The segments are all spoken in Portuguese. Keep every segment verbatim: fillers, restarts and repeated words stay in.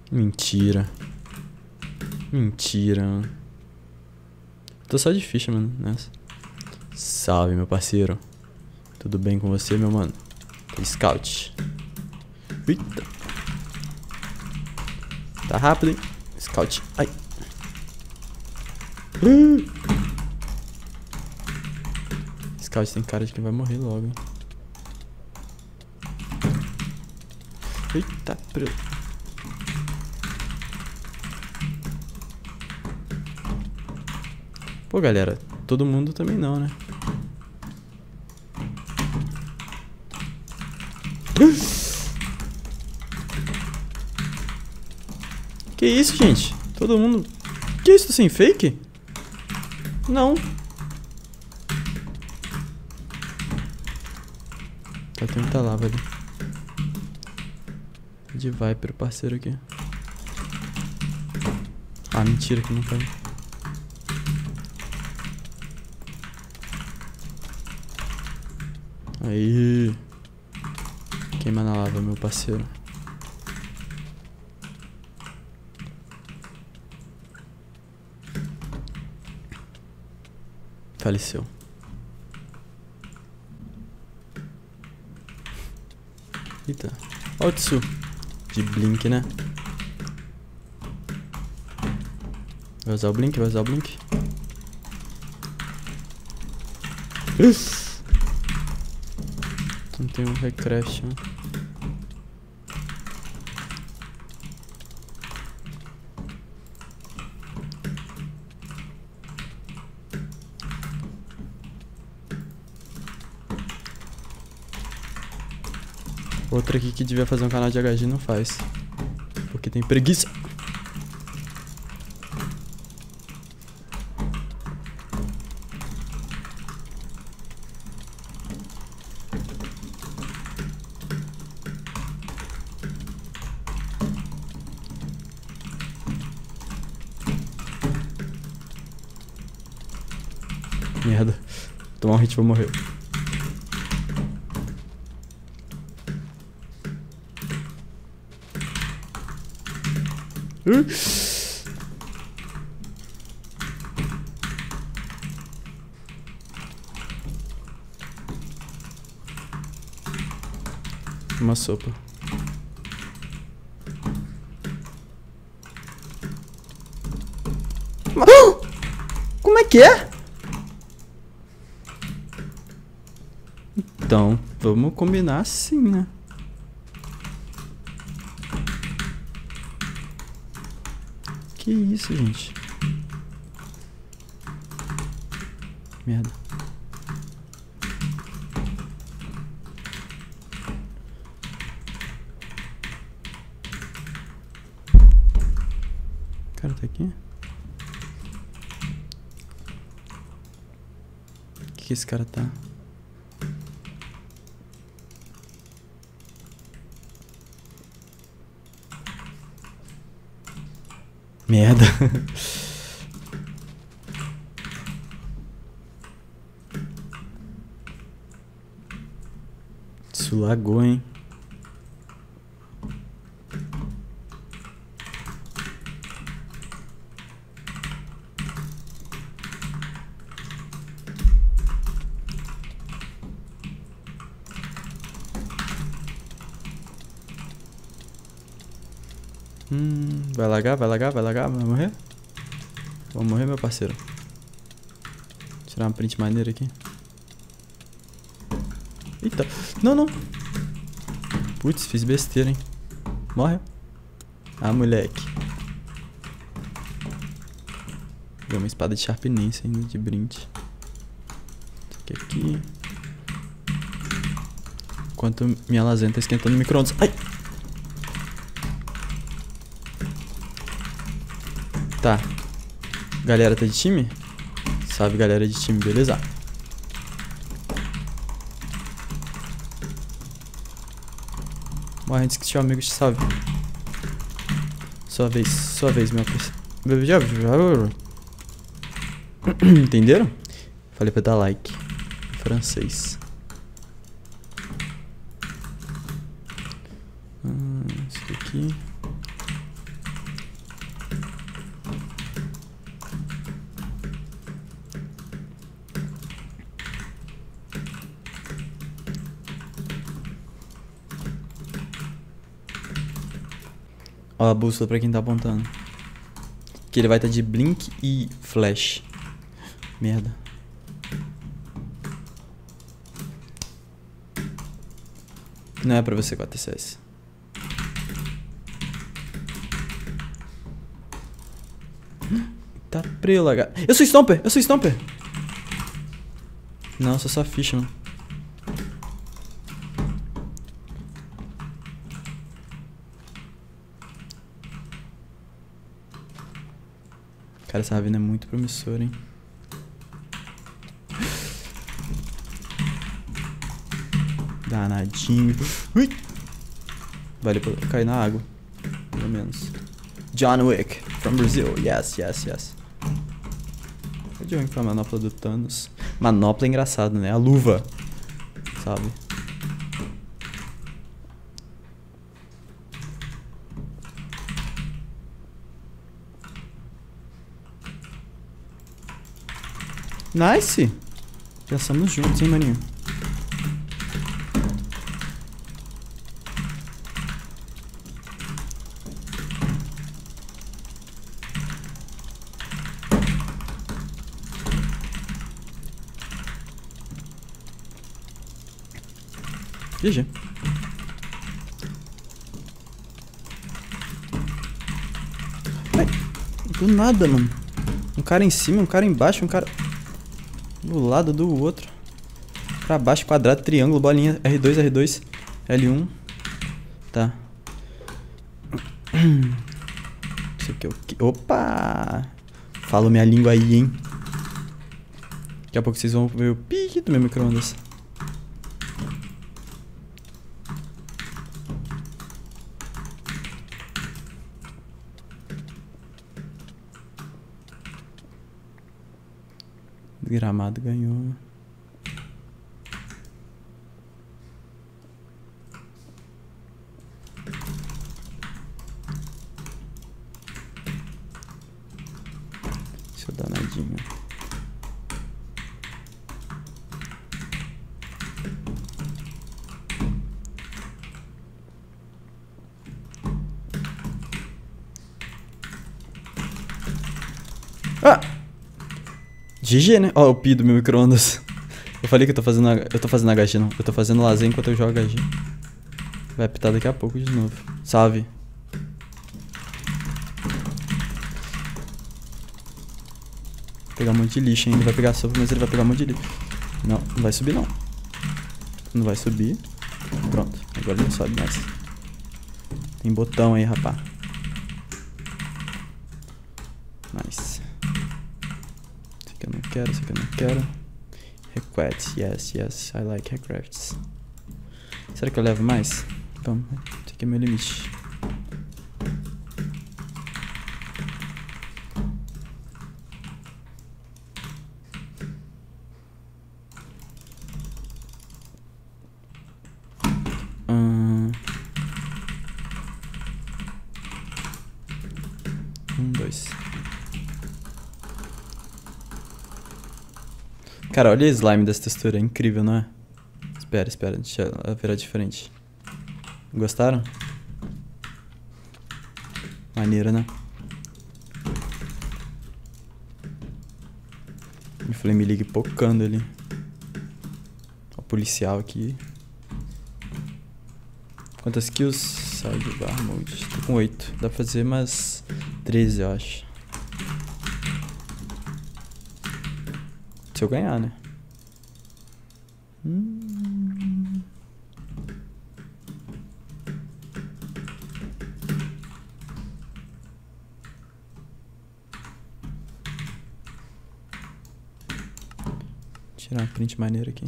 Mentira. Mentira, mano. Tô só de ficha, mano, nessa. Salve, meu parceiro. Tudo bem com você, meu mano? Scout. Eita. Tá rápido, hein? Scout. Ai. Uh. Scout tem cara de que vai morrer logo, hein? Eita, pro... Pô, galera, todo mundo também não, né? Que isso, gente? Todo mundo... Que isso, assim, fake? Não. Tá, tem muita lava ali. De Viper, o parceiro aqui. Ah, mentira que não caiu. Aí. Queima na lava, meu parceiro. Faleceu. Eita. Olha o Tsu. De Blink, né? Vai usar o Blink, vai usar o Blink. Não tem um Recraft, mano. Outra aqui que devia fazer um canal de H G não faz. Porque tem preguiça. Merda. Tomar um hit e vou morrer. Uh. Uma sopa. Como é que é? Então, vamos combinar assim, né? Que isso, gente? Merda. O cara tá aqui? O que que esse cara tá? Merda. Isso lagou, hein? Hum, vai lagar, vai lagar, vai lagar, vai morrer? Vou morrer, meu parceiro. Tirar uma print maneira aqui. Eita, não, não. Putz, fiz besteira, hein. Morre. Ah, moleque. Deu uma espada de Sharpness ainda, de brinde. Isso aqui, aqui. Enquanto minha lasanha tá esquentando no micro-ondas. Ai! Tá. Galera tá de time? Salve, galera de time, beleza? Morre antes que seu amigo te salve. Sua vez, sua vez, meu parceiro. Entenderam? Falei pra dar like. Em francês. Hum, isso aqui. Ó a bússola pra quem tá apontando. Que ele vai estar de blink e flash. Merda. Não é pra você com a T C S. Tá prela, cara. Eu sou Stomper, eu sou Stomper. Não, sou só ficha, mano. Cara, essa ravina é muito promissora, hein. Danadinho. Ui. Vale pra cair na água. Pelo menos. John Wick, from Brazil. Yes, yes, yes. O John Wick foi a manopla do Thanos. Manopla é engraçado, né? A luva. Sabe? Nice! Pensamos juntos, hein, maninho? G G. Ai, do nada, mano. Um cara em cima, um cara embaixo, um cara do lado do outro. Pra baixo, quadrado, triângulo, bolinha. R dois, R dois, L um. Tá. Isso aqui é o que? Opa! Fala minha língua aí, hein? Daqui a pouco vocês vão ver o pique do meu micro-ondas. Gramado ganhou. Seu danadinho. Ah! G G, né? Ó, o pi do meu micro-ondas. Eu falei que eu tô fazendo... Eu tô fazendo H G, não. Eu tô fazendo lazer enquanto eu jogo H G. Vai apitar daqui a pouco de novo. Salve. Vou pegar um monte de lixo ainda. Ele vai pegar sopa, mas ele vai pegar um monte de lixo. Não, não vai subir, não. Não vai subir. Pronto. Agora ele não sobe mais. Tem botão aí, rapá. Nice. Eu não quero, isso aqui eu não quero. Requests, yes, yes, I like requests. Será que eu levo mais? Vamos, esse aqui é meu limite. Hum. Um, dois. Cara, olha o slime dessa textura, é incrível, não é? Espera, espera, deixa ela virar diferente. Gostaram? Maneiro, né? O Flame League pocando ali. O policial aqui. Quantas kills? Sai do bar mode. Tô com oito. Dá pra fazer umas treze, eu acho. Se eu ganhar, né? Hum. Tirar uma print maneira aqui.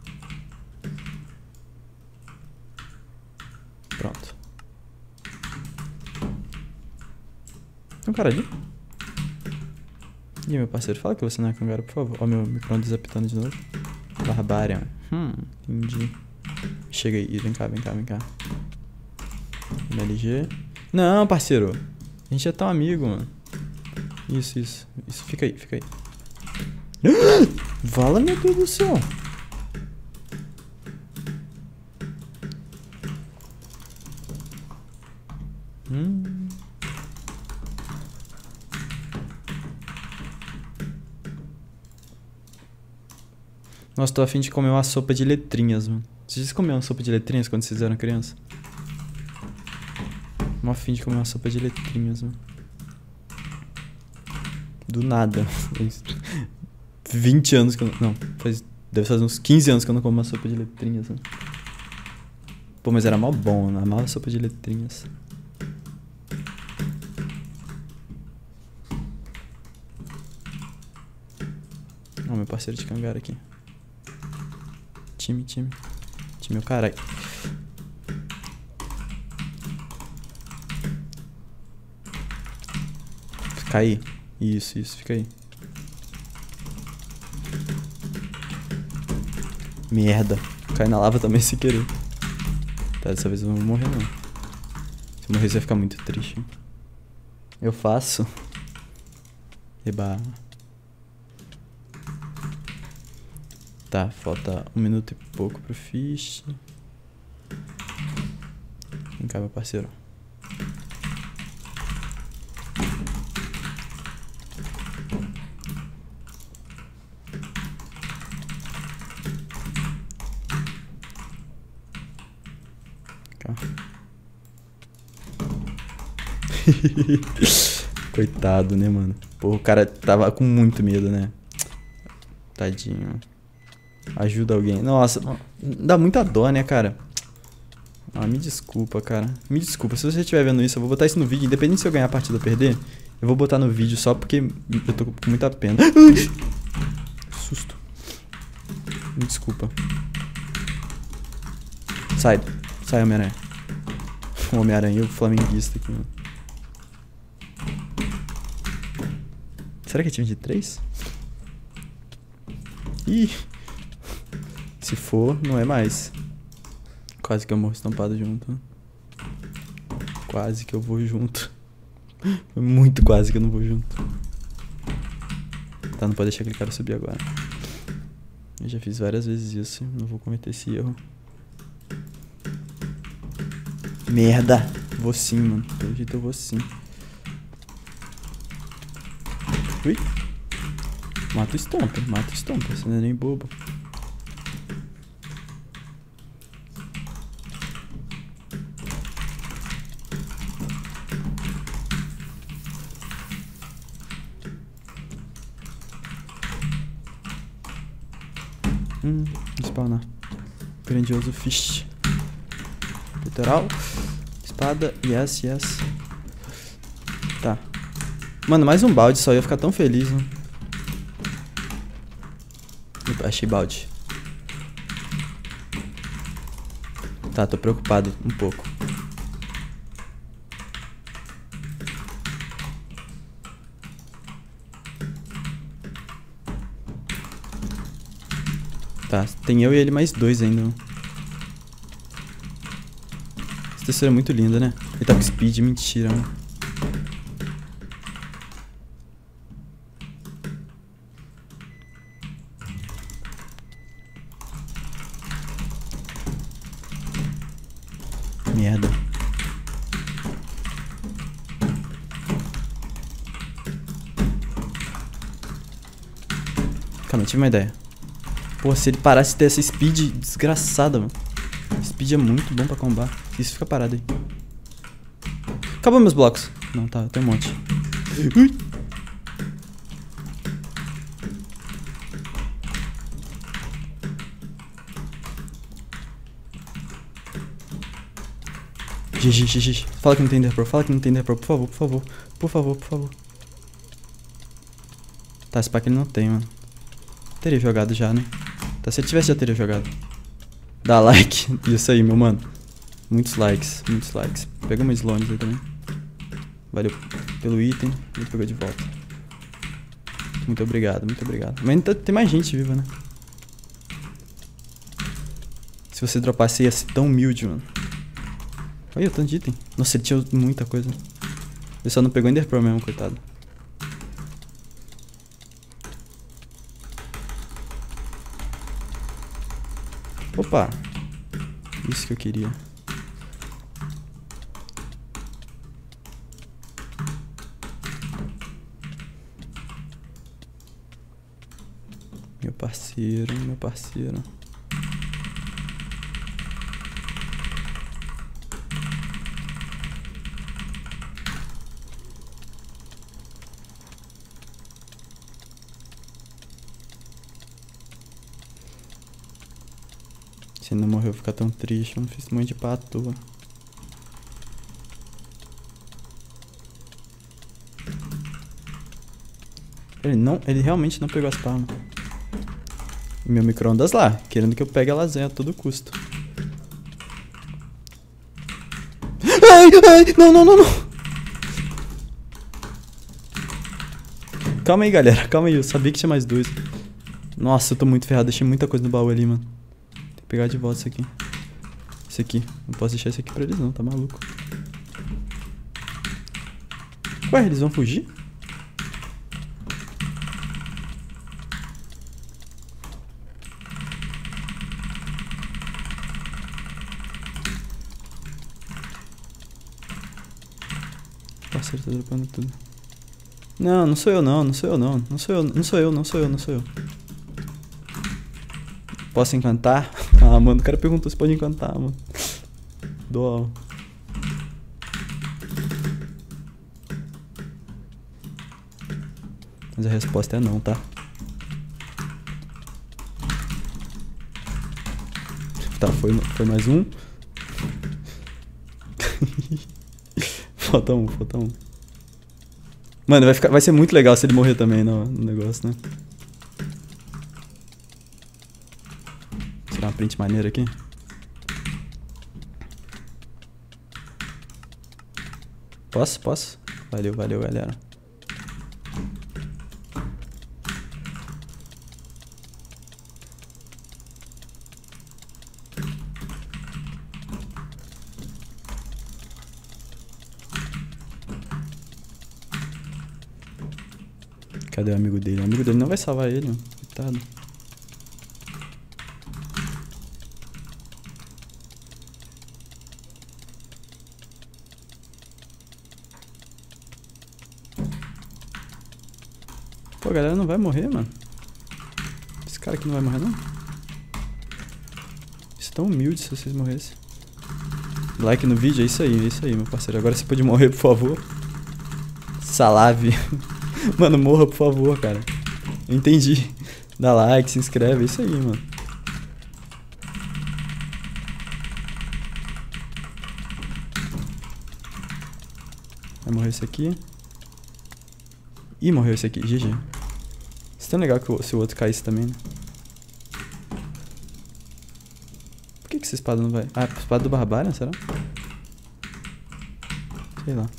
Pronto. Tem um cara ali? E meu parceiro, fala que você não é cangaro, por favor. Ó, meu micro-ondas apitando de novo. Barbarian. Hum, entendi. Chega aí, vem cá, vem cá, vem cá. M L G. Não, parceiro. A gente é tão amigo, mano. Isso, isso. Isso, fica aí, fica aí. Vala, meu Deus do céu. Hum. Nossa, tô a fim de comer uma sopa de letrinhas, mano. Vocês comeram uma sopa de letrinhas quando vocês eram criança? Tô a fim de comer uma sopa de letrinhas, mano. Do nada. Faz vinte anos que eu não... Não, faz... Deve fazer uns quinze anos que eu não como uma sopa de letrinhas, mano. Pô, mas era mal bom, eu amava sopa de letrinhas. Ó, meu parceiro de cangar aqui. Time, time. Time, o caralho. Fica aí. Isso, isso, fica aí. Merda. Cai na lava também sem querer. Tá, dessa vez eu não vou morrer, não. Se eu morrer, você vai ficar muito triste. Hein? Eu faço. Eba. Tá, falta um minuto e pouco pro fish. Vem cá, meu parceiro. Cá. Coitado, né, mano? Pô, o cara tava com muito medo, né? Tadinho. Ajuda alguém. Nossa, dá muita dó, né, cara? Ah, me desculpa, cara. Me desculpa. Se você estiver vendo isso, eu vou botar isso no vídeo. Independente se eu ganhar a partida ou perder, eu vou botar no vídeo só porque eu tô com muita pena. Susto. Me desculpa. Sai. Sai, Homem-Aranha. O Homem-Aranha e o flamenguista aqui, mano. Será que é time de três? Ih. Se for, não é mais. Quase que eu morro estampado junto. Quase que eu vou junto. Muito quase que eu não vou junto. Tá, não pode deixar aquele cara subir agora. Eu já fiz várias vezes isso. Não vou cometer esse erro. Merda. Vou sim, mano. Pelo jeito eu vou sim. Ui. Mata o Stomper. Mata o Stomper. Você não é nem bobo. Hum, spawnar. Grandioso fish. Literal. Espada. Yes, yes. Tá. Mano, mais um balde só. Eu ia ficar tão feliz, né? Opa, achei balde. Tá, tô preocupado um pouco. Tá, tem eu e ele mais dois ainda. Essa textura é muito linda, né? Ele tá com speed, mentira, mano. Merda. Calma, eu tive uma ideia. Pô, se ele parasse de ter essa speed desgraçada, mano. Speed é muito bom pra combar. Isso, fica parado aí. Acabou meus blocos. Não, tá, tem um monte. Ui. G G, G G. Fala que não tem Enderpearl, fala que não tem Enderpearl, por favor, por favor. Por favor, por favor. Tá, esse pack ele não tem, mano. Teria jogado já, né? Tá, se ele tivesse já teria jogado. Dá like. Isso aí, meu mano. Muitos likes, muitos likes. Pega uma Slones aí também. Valeu pelo item. Ele pegou de volta. Muito obrigado, muito obrigado. Mas ainda tem mais gente viva, né? Se você dropasse ia ser tão humilde, mano. Olha o tanto de item. Nossa, ele tinha muita coisa. Ele só não pegou Enderpearl mesmo, coitado. Opa. Isso que eu queria. parceiro, meu parceiro. Se ele não morreu, eu vou ficar tão triste. Eu não fiz muito de pá à toa. Ele não, ele realmente não pegou as palmas. E meu micro-ondas lá, querendo que eu pegue a lasanha a todo custo. Ai, ai, não, não, não, não. Calma aí, galera, calma aí, eu sabia que tinha mais dois. Nossa, eu tô muito ferrado, deixei muita coisa no baú ali, mano. Tem que pegar de volta isso aqui. Esse aqui, não posso deixar isso aqui pra eles não, tá maluco. Ué, eles vão fugir? Parceiro, tá dropando tudo. Não, não sou eu não, não sou eu não. Não sou eu, não sou eu, não sou eu, não sou eu. Posso encantar? Ah, mano, o cara perguntou se pode encantar, mano. Dó. Mas a resposta é não, tá? Tá, foi, foi mais um. Falta um, falta um. Mano, vai, ficar, vai ser muito legal se ele morrer também no, no negócio, né? Vou tirar uma print maneira aqui. Posso? Posso? Valeu, valeu, galera. Cadê o amigo dele? O amigo dele não vai salvar ele, mano. Coitado. Pô, a galera não vai morrer, mano. Esse cara aqui não vai morrer, não? Isso é tão humilde se vocês morressem. Like no vídeo, é isso aí, é isso aí, meu parceiro. Agora você pode morrer, por favor. Salave. Mano, morra, por favor, cara. Eu entendi. Dá like, se inscreve, é isso aí, mano. Vai morrer esse aqui. Ih, morreu esse aqui, G G. Isso é tão legal que o, se o outro caísse também, né? Por que que essa espada não vai? Ah, a espada do Barbarian, será? Sei lá.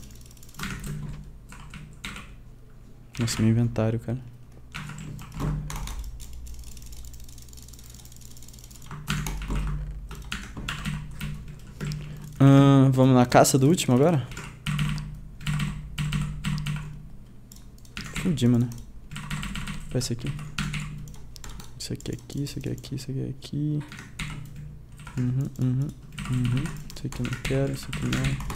Nossa, meu inventário, cara. Hum, vamos na caça do último agora? Fudi, mano. Vai esse aqui. Isso aqui aqui, isso aqui aqui, isso aqui aqui. Uhum, uhum, uhum. Isso aqui eu não quero, isso aqui não.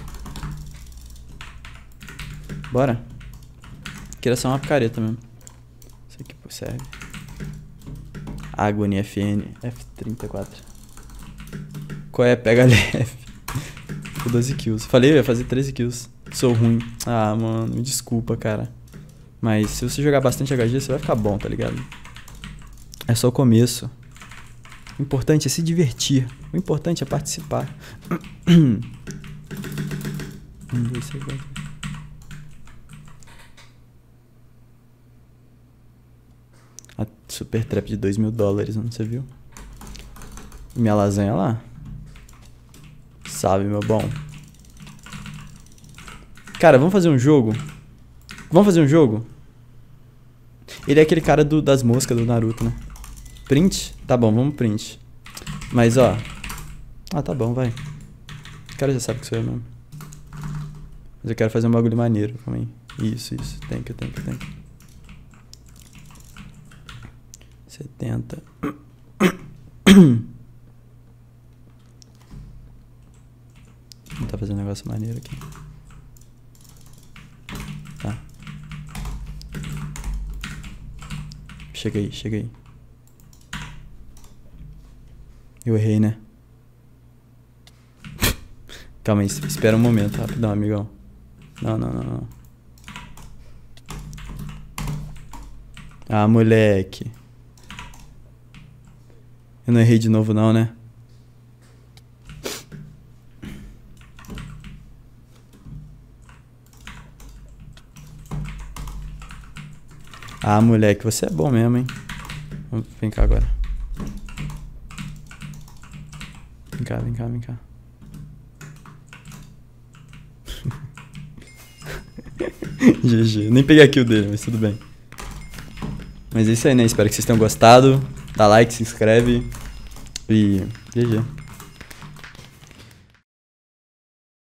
Bora. Aqui era só uma picareta mesmo. Isso aqui serve. Água N F N F trinta e quatro. Qual é? Pega leve. Com doze kills. Falei, eu ia fazer treze kills. Sou ruim. Ah, mano, me desculpa, cara. Mas se você jogar bastante H G, você vai ficar bom, tá ligado? É só o começo. O importante é se divertir. O importante é participar. Um, dois, três, quatro. A super trap de dois mil dólares, não você viu? Minha lasanha lá. Sabe, meu bom. Cara, vamos fazer um jogo? Vamos fazer um jogo? Ele é aquele cara do, das moscas do Naruto, né? Print? Tá bom, vamos print. Mas, ó. Ah, tá bom, vai. O cara já sabe que sou eu mesmo. Mas eu quero fazer um bagulho maneiro. Calma aí. Isso, isso. Tem que, tem que, tem que. setenta. Vou tá fazendo um negócio maneiro aqui. Tá. Chega aí, chega aí. Eu errei, né? Calma aí, espera um momento, rapidão, amigão. Não, não, não, não. Ah, moleque. Eu não errei de novo não, né? Ah, moleque, você é bom mesmo, hein? Vem cá agora. Vem cá, vem cá, vem cá. G G. Nem peguei aqui o dele, mas tudo bem. Mas é isso aí, né? Espero que vocês tenham gostado. Dá like, se inscreve. E G G.